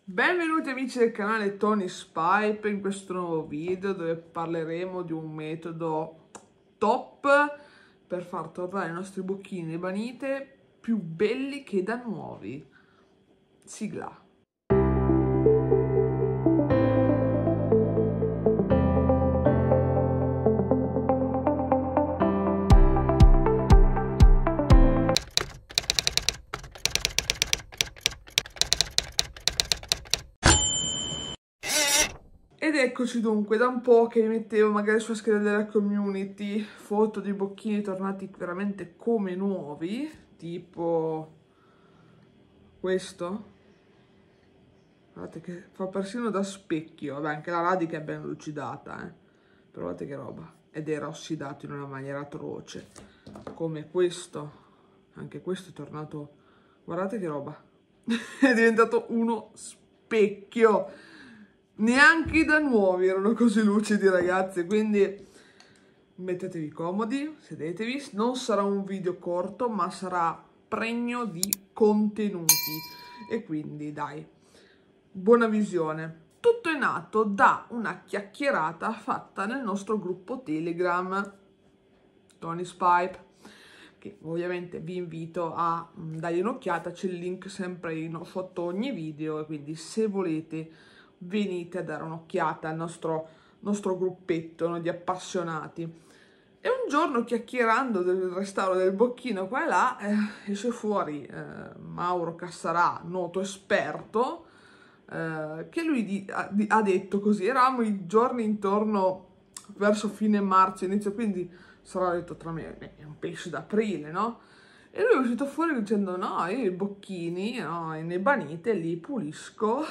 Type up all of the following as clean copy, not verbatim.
Benvenuti amici del canale Tony Spipe in questo nuovo video dove parleremo di un metodo top per far tornare i nostri bocchini ebanite più belli che da nuovi. Sigla. Ed eccoci dunque, da un po' che mettevo magari sulla scheda della community foto di bocchini tornati veramente come nuovi, tipo questo. Guardate che fa persino da specchio, vabbè anche la radica è ben lucidata, però guardate che roba, ed era ossidato in una maniera atroce, come questo, anche questo è tornato, guardate che roba, è diventato uno specchio. Neanche da nuovi erano così lucidi, ragazzi, quindi mettetevi comodi, sedetevi. Non sarà un video corto, ma sarà pregno di contenuti. E quindi, dai, buona visione. Tutto è nato da una chiacchierata fatta nel nostro gruppo Telegram, Tony Spipe, che ovviamente vi invito a dargli un'occhiata. C'è il link sempre sotto ogni video, e quindi se volete venite a dare un'occhiata al nostro gruppetto, no, di appassionati. E un giorno, chiacchierando del restauro del bocchino qua e là, esce fuori Mauro Cassarà, noto esperto, che lui ha detto così, eravamo i giorni intorno verso fine marzo, inizio, quindi sarà detto tra me, è un pesce d'aprile, no? E lui è uscito fuori dicendo: no, io i bocchini, no, in ebanite li pulisco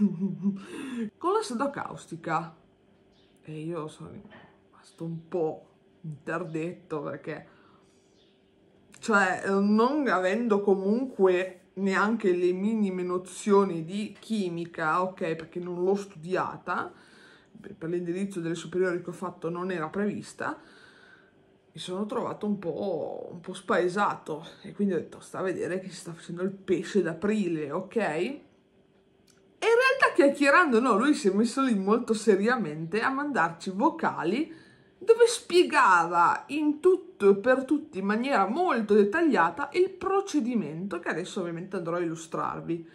con la soda caustica. E io sono rimasto un po' interdetto, perché, cioè, non avendo comunque neanche le minime nozioni di chimica, ok, perché non l'ho studiata, per l'indirizzo delle superiori che ho fatto non era prevista, mi sono trovato un po' spaesato, e quindi ho detto: sta a vedere che si sta facendo il pesce d'aprile, ok? E in realtà, chiacchierando, no, lui si è messo lì molto seriamente a mandarci vocali dove spiegava in tutto e per tutti, in maniera molto dettagliata, il procedimento che adesso ovviamente andrò a illustrarvi.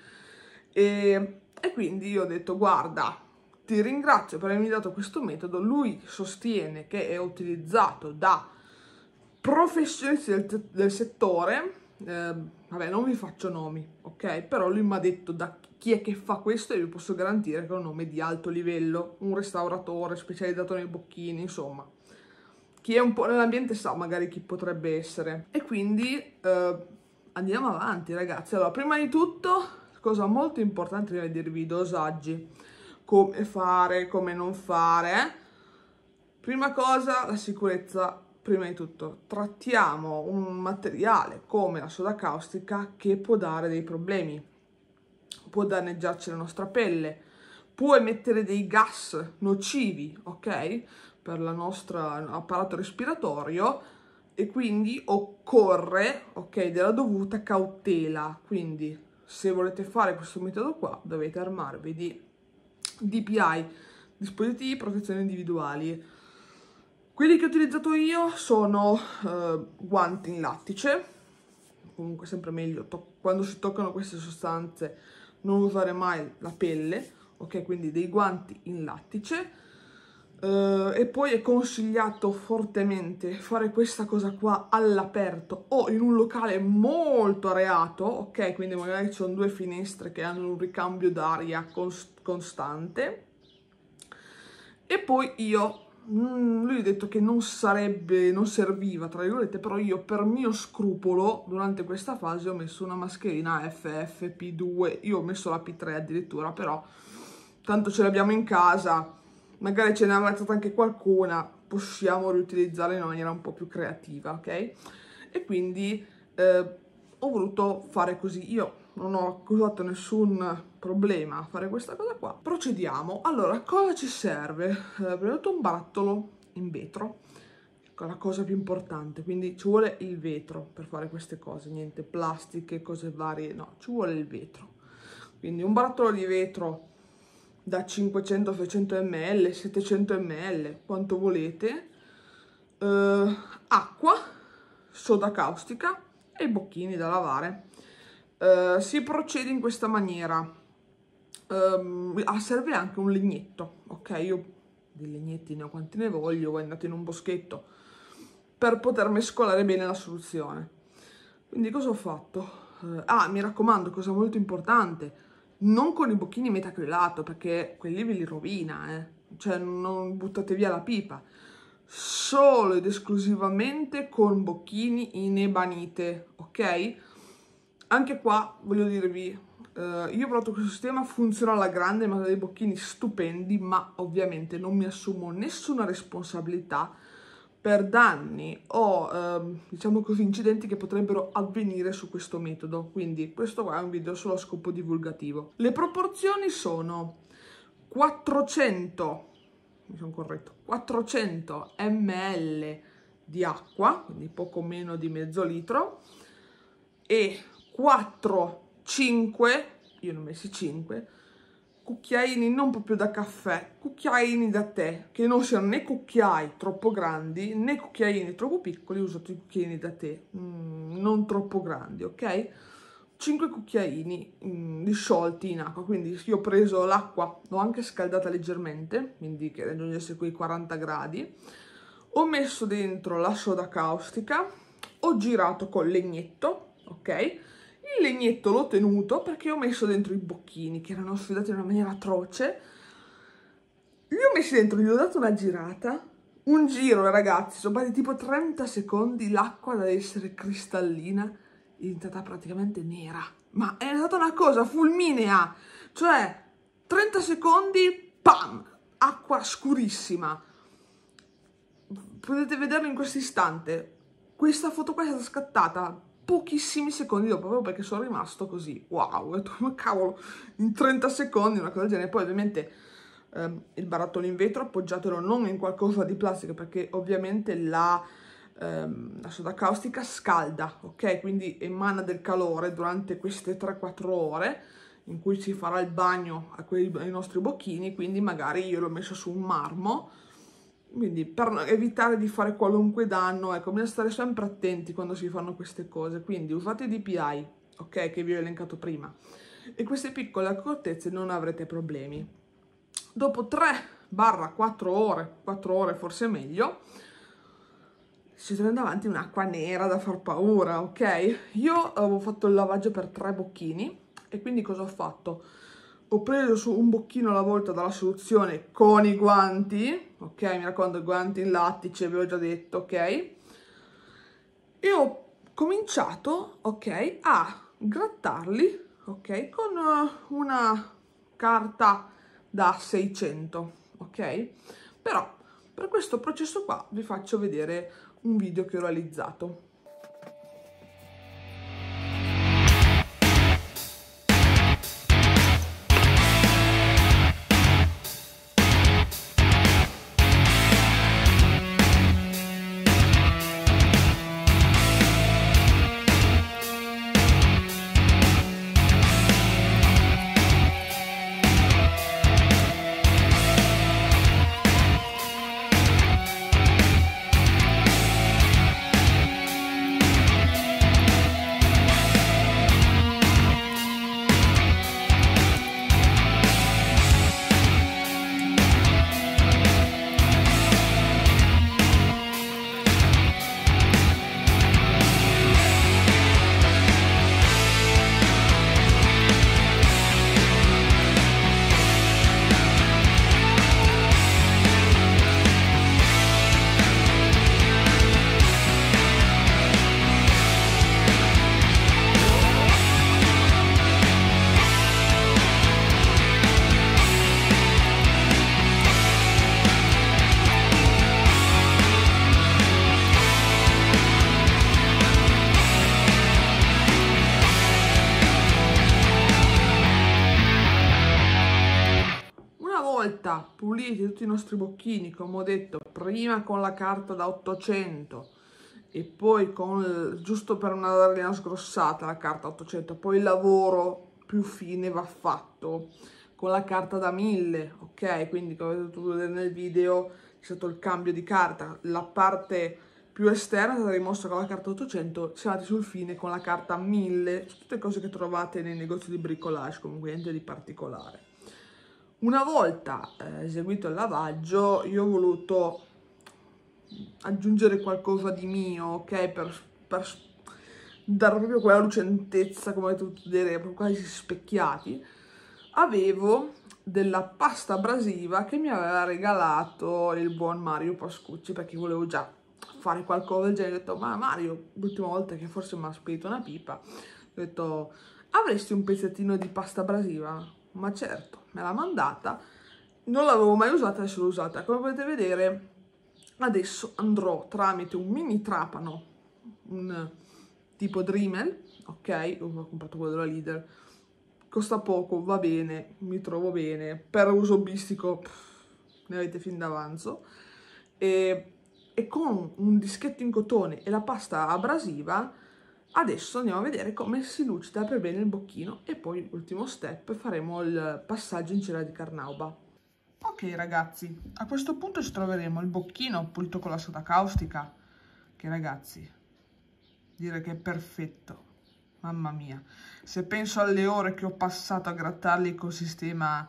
E quindi io ho detto: guarda, ti ringrazio per avermi dato questo metodo. Lui sostiene che è utilizzato da professionisti del settore, vabbè, non vi faccio nomi, ok? Però lui mi ha detto da chi è che fa questo, e vi posso garantire che è un nome di alto livello, un restauratore specializzato nei bocchini, insomma. Chi è un po' nell'ambiente sa magari chi potrebbe essere. E quindi andiamo avanti, ragazzi. Allora, prima di tutto, cosa molto importante, prima di dirvi i dosaggi, come fare, come non fare. Prima cosa, la sicurezza. Prima di tutto, trattiamo un materiale come la soda caustica che può dare dei problemi, può danneggiarci la nostra pelle, può emettere dei gas nocivi, ok, per il nostro apparato respiratorio, e quindi occorre, ok, della dovuta cautela. Quindi, se volete fare questo metodo qua, dovete armarvi di DPI, dispositivi di protezione individuali. Quelli che ho utilizzato io sono guanti in lattice, comunque sempre meglio quando si toccano queste sostanze non usare mai la pelle, ok? Quindi dei guanti in lattice, e poi è consigliato fortemente fare questa cosa qua all'aperto o in un locale molto areato, ok? Quindi magari ci sono due finestre che hanno un ricambio d'aria costante. E poi lui ha detto che non serviva, tra virgolette, però io, per mio scrupolo, durante questa fase ho messo una mascherina FFP2, io ho messo la P3 addirittura, però tanto ce l'abbiamo in casa, magari ce ne avrà stata anche qualcuna, possiamo riutilizzarla in una maniera un po' più creativa, ok? E quindi ho voluto fare così. Io non ho accusato nessun problema a fare questa cosa qua. Procediamo. Allora, cosa ci serve? Prima di tutto un barattolo in vetro, la cosa più importante, quindi ci vuole il vetro per fare queste cose, niente plastiche, cose varie, no, ci vuole il vetro. quindi un barattolo di vetro da 500-600 ml, 700 ml, quanto volete, acqua, soda caustica e i bocchini da lavare. Si procede in questa maniera. Serve anche un legnetto, ok? Io dei legnetti ne ho quanti ne voglio, voi andate in un boschetto per poter mescolare bene la soluzione. Quindi cosa ho fatto? Mi raccomando, cosa molto importante, non con i bocchini metacrilato, perché quelli ve li rovina, cioè non buttate via la pipa, solo ed esclusivamente con bocchini in ebanite, ok? Anche qua voglio dirvi, io ho provato questo sistema, funziona alla grande, ma ha dei bocchini stupendi, ma ovviamente non mi assumo nessuna responsabilità per danni o diciamo così incidenti che potrebbero avvenire su questo metodo. Quindi questo qua è un video solo a scopo divulgativo. Le proporzioni sono 400 ml di acqua, quindi poco meno di mezzo litro, e 4-5, io ne ho messi 5 cucchiaini, non proprio da caffè, cucchiaini da tè, che non siano né cucchiai troppo grandi né cucchiaini troppo piccoli. Ho usato i cucchiaini da tè non troppo grandi, ok? 5 cucchiaini disciolti in acqua. Quindi io ho preso l'acqua, l'ho anche scaldata leggermente, quindi che raggiungesse quei 40 gradi, ho messo dentro la soda caustica, ho girato col legnetto, ok? Il legnetto l'ho tenuto perché ho messo dentro i bocchini che erano sfidati in una maniera atroce. Li ho messi dentro, gli ho dato una girata, un giro, ragazzi, sono passati tipo 30 secondi, l'acqua da essere cristallina è diventata praticamente nera. Ma è stata una cosa fulminea, cioè 30 secondi, pam, acqua scurissima. Potete vederlo in questo istante. Questa foto qua è stata scattata pochissimi secondi dopo, proprio perché sono rimasto così, wow, ma cavolo, in 30 secondi una cosa del genere. Poi ovviamente il barattolo in vetro appoggiatelo non in qualcosa di plastica, perché ovviamente la soda caustica scalda, ok? Quindi emana del calore durante queste 3-4 ore in cui si farà il bagno ai nostri bocchini, quindi magari io l'ho messo su un marmo. Quindi per evitare di fare qualunque danno, ecco, bisogna stare sempre attenti quando si fanno queste cose. Quindi usate i DPI, ok, che vi ho elencato prima, e queste piccole accortezze non avrete problemi. Dopo 3-4 ore, 4 ore forse meglio, si trova davanti un'acqua nera da far paura, ok? Io avevo fatto il lavaggio per 3 bocchini e quindi cosa ho fatto? Ho preso su un bocchino alla volta dalla soluzione con i guanti, ok? Mi raccomando, i guanti in lattice, ve l'ho già detto, ok? E ho cominciato, ok, a grattarli, ok? Con una carta da 600, ok? Però per questo processo qua vi faccio vedere un video che ho realizzato. Puliti tutti i nostri bocchini, come ho detto, prima con la carta da 800 e poi con giusto per dargli una sgrossata la carta 800, poi lavoro più fine va fatto con la carta da 1000, ok? Quindi come avete potuto vedere nel video c'è stato il cambio di carta, la parte più esterna è stata rimossa con la carta 800, siamo andati sul fine con la carta 1000, tutte cose che trovate nei negozi di bricolage, comunque niente di particolare. Una volta eseguito il lavaggio, io ho voluto aggiungere qualcosa di mio, ok? Per dare proprio quella lucentezza, come avete potuto vedere, proprio quasi specchiati. Avevo della pasta abrasiva che mi aveva regalato il buon Mario Pascucci, perché volevo già fare qualcosa del genere. Ho detto, ma Mario, l'ultima volta che forse mi ha spedito una pipa, ho detto, avresti un pezzettino di pasta abrasiva? Ma certo, me l'ha mandata, non l'avevo mai usata, adesso l'ho usata. Come potete vedere, adesso andrò tramite un mini trapano, un tipo Dremel, ok? Ho comprato quello della Lidl, costa poco, va bene, mi trovo bene, per uso hobbistico ne avete fin d'avanzo, e con un dischetto in cotone e la pasta abrasiva adesso andiamo a vedere come si lucida per bene il bocchino e poi ultimo step faremo il passaggio in cera di carnauba. Ok ragazzi, a questo punto ci troveremo il bocchino pulito con la soda caustica, che ragazzi direi che è perfetto. Mamma mia, se penso alle ore che ho passato a grattarli col sistema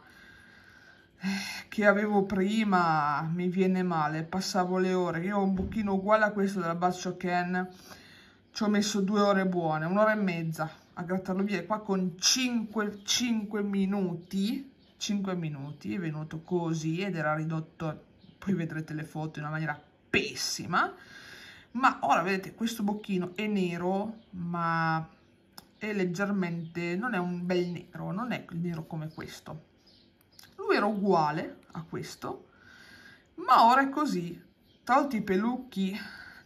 che avevo prima, mi viene male. Passavo le ore. Io ho un bocchino uguale a questo della Bad Ken, ci ho messo 2 ore buone, 1 ora e mezza a grattarlo via. E qua con 5 minuti, 5 minuti è venuto così ed era ridotto, poi vedrete le foto, in una maniera pessima. Ma ora vedete, questo bocchino è nero, ma è leggermente, non è un bel nero, non è nero come questo. Lui era uguale a questo, ma ora è così. Tolti i pelucchi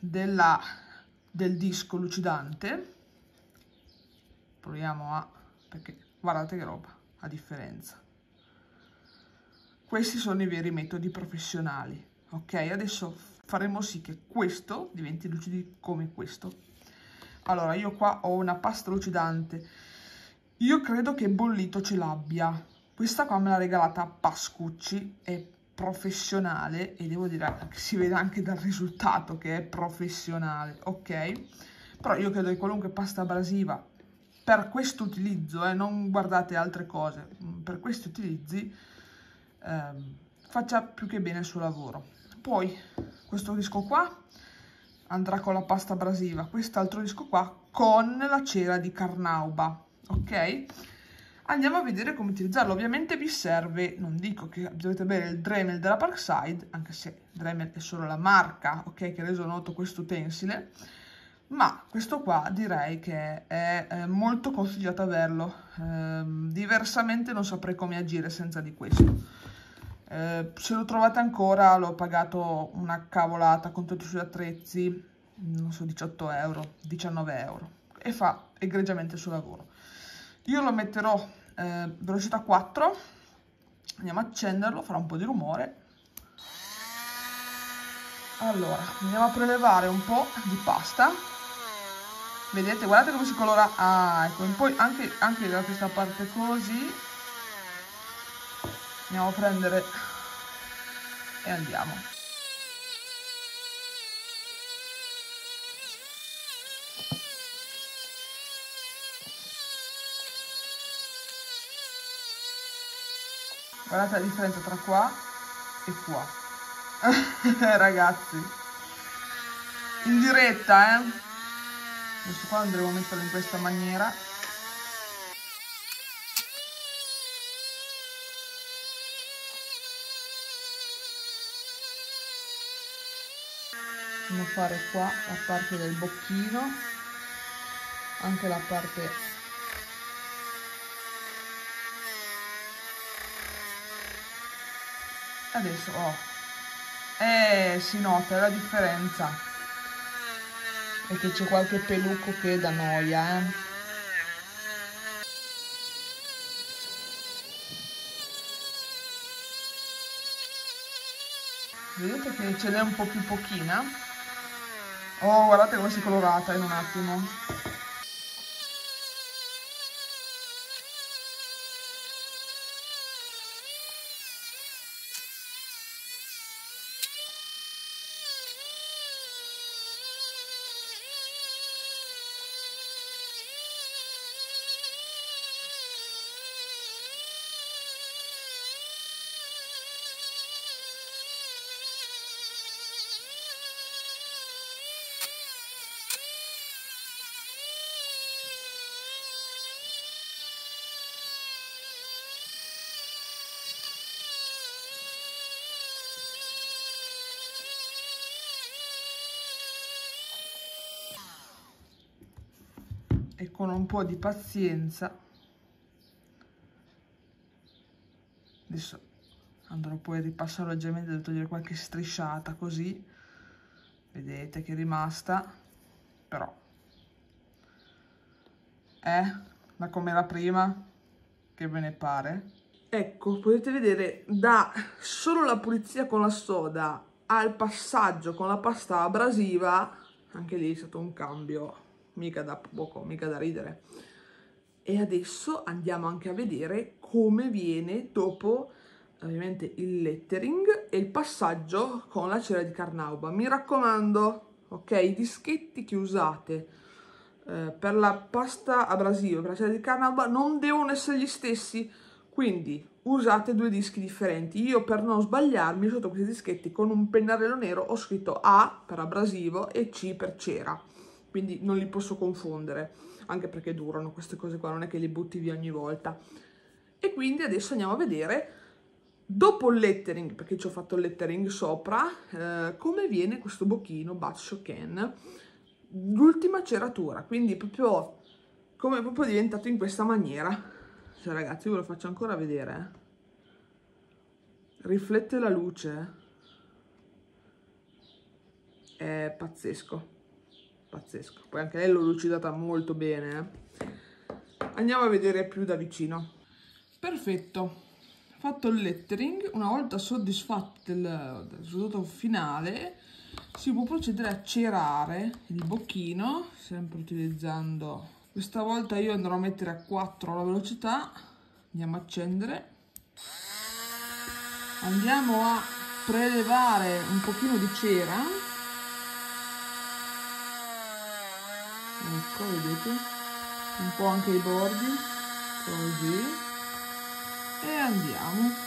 del disco lucidante, proviamo a, perché guardate che roba, a differenza. Questi sono i veri metodi professionali, ok? Adesso faremo sì che questo diventi lucido come questo. Allora, io qua ho una pasta lucidante, io credo che bollito ce l'abbia. Questa qua me l'ha regalata Pascucci, è professionale e devo dire che si vede anche dal risultato che è professionale, ok? Però io credo che qualunque pasta abrasiva per questo utilizzo, non guardate altre cose, per questi utilizzi faccia più che bene il suo lavoro. Poi questo disco qua andrà con la pasta abrasiva, quest'altro disco qua con la cera di carnauba, ok? Andiamo a vedere come utilizzarlo. Ovviamente vi serve, non dico che dovete bere il Dremel della Parkside, anche se Dremel è solo la marca, ok, che ha reso noto questo utensile, ma questo qua direi che è molto consigliato averlo. Diversamente non saprei come agire senza di questo. Se lo trovate ancora, l'ho pagato una cavolata con tutti i suoi attrezzi, non so, 18 euro, 19 euro, e fa egregiamente il suo lavoro. Io lo metterò velocità 4, andiamo a accenderlo, farà un po' di rumore. Allora, andiamo a prelevare un po' di pasta. Vedete, guardate come si colora. Ah, ecco, e poi anche da questa parte così. Andiamo a prendere e andiamo. Guardate la differenza tra qua e qua. Ragazzi, in diretta, questo qua andremo a metterlo in questa maniera. Andiamo a fare qua la parte del bocchino, anche la parte adesso si nota la differenza, e che c'è qualche pelucco che dà noia, vedete che ce n'è un po' più pochina. Oh, guardate come si è colorata in un attimo. con un po' di pazienza. Adesso andrò poi a ripassare leggermente per togliere qualche strisciata, così vedete che è rimasta, però da come era prima, che ve ne pare? Ecco, potete vedere da solo la pulizia con la soda al passaggio con la pasta abrasiva, anche lì è stato un cambio mica da poco, mica da ridere. E adesso andiamo anche a vedere come viene dopo ovviamente il lettering e il passaggio con la cera di carnauba. Mi raccomando, ok, i dischetti che usate per la pasta abrasiva, per la cera di carnauba, non devono essere gli stessi, quindi usate 2 dischi differenti. Io, per non sbagliarmi, sotto questi dischetti con un pennarello nero ho scritto A per abrasivo e C per cera, quindi non li posso confondere, anche perché durano queste cose qua, non è che li butti via ogni volta. E quindi adesso andiamo a vedere, dopo il lettering, perché ci ho fatto il lettering sopra, come viene questo bocchino Batch Ken, l'ultima ceratura, quindi proprio come è proprio diventato in questa maniera. Cioè ragazzi, ve lo faccio ancora vedere, riflette la luce, è pazzesco, pazzesco. Poi anche lei l'ho lucidata molto bene, Andiamo a vedere più da vicino. Perfetto, fatto il lettering, una volta soddisfatti del risultato finale si può procedere a cerare il bocchino, sempre utilizzando, questa volta io andrò a mettere a 4 la velocità. Andiamo a accendere, andiamo a prelevare un pochino di cera, ecco, vedete, un po' anche i bordi, così, e andiamo.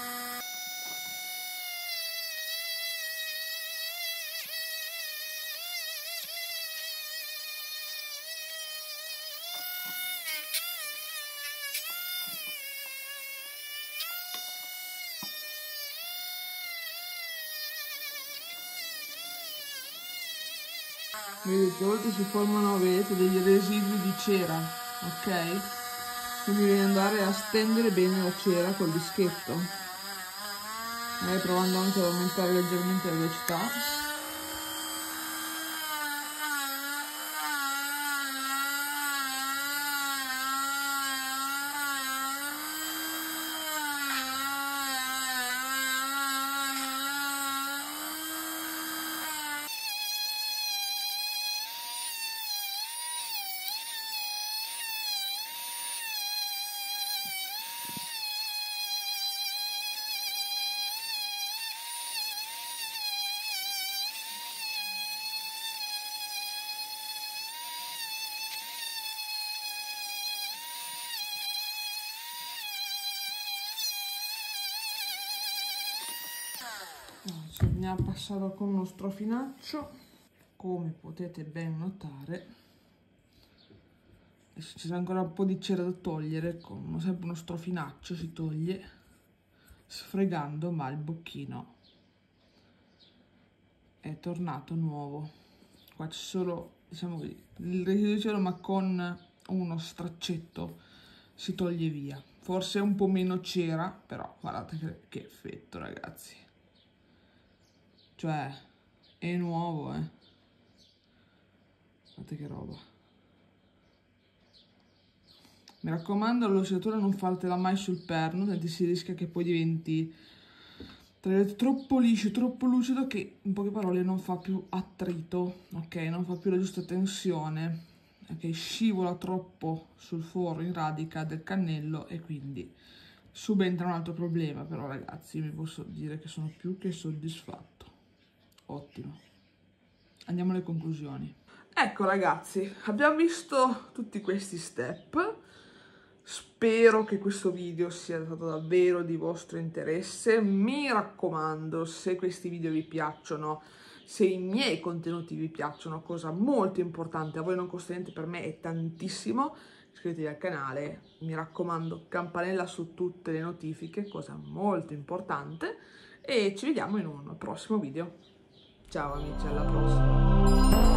Vedete, a volte si formano, vedete, degli residui di cera, ok? Quindi devi andare a stendere bene la cera col dischetto, provando anche ad aumentare leggermente la velocità. Ci andiamo a passare con uno strofinaccio, come potete ben notare. Adesso c'è ancora un po' di cera da togliere, con sempre uno strofinaccio si toglie sfregando, ma il bocchino è tornato nuovo. Qua c'è solo, diciamo così, il residuo di cera, ma con uno straccetto si toglie via. Forse un po' meno cera, però guardate che effetto, ragazzi. Cioè, è nuovo, Guardate che roba. Mi raccomando, la lucidatura non fatela mai sul perno, perché si rischia che poi diventi troppo liscio, troppo lucido, che in poche parole non fa più attrito, ok? Non fa più la giusta tensione, ok? Scivola troppo sul foro in radica del cannello e quindi subentra un altro problema. Però ragazzi, vi posso dire che sono più che soddisfatto. Ottimo. Andiamo alle conclusioni. Ecco ragazzi, abbiamo visto tutti questi step. Spero che questo video sia stato davvero di vostro interesse. Mi raccomando, se questi video vi piacciono, se i miei contenuti vi piacciono, cosa molto importante, a voi non costa niente, per me è tantissimo, iscrivetevi al canale, mi raccomando, campanella su tutte le notifiche, cosa molto importante, e ci vediamo in un prossimo video. Ciao amici, alla prossima!